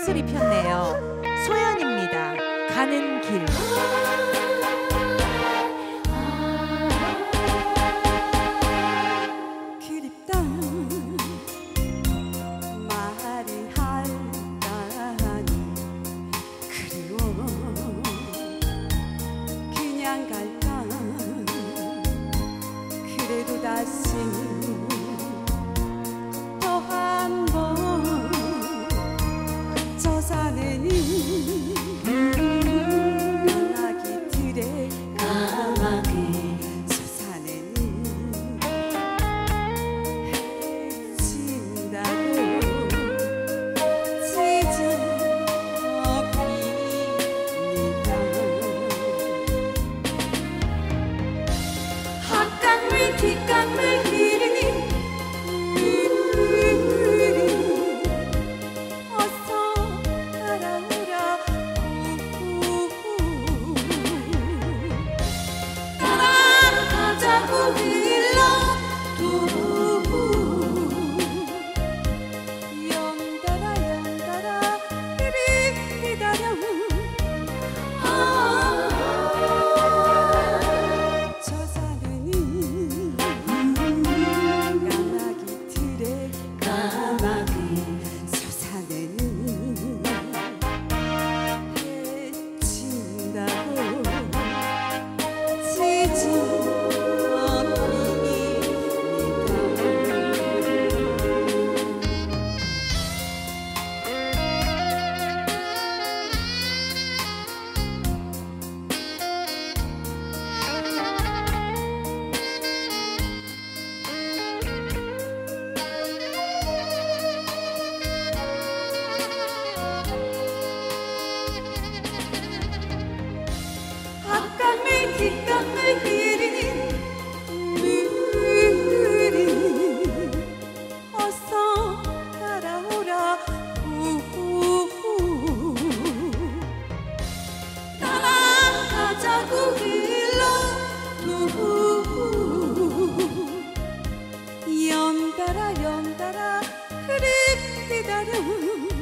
입술이 폈네요. 소연입니다. 가는 길. 그립던 말이 할까니 그리워 그냥 갈까 그래도 다시 또 한 번 저 산에는 까마귀들의 까마귀 저 산에는 해친다고 지저귀니다 핫강물 뒷강물 흐르니 뒷강물 흐르는 물이 어서 따라오라 따라가자고 흘러 연달아 흐르 기다려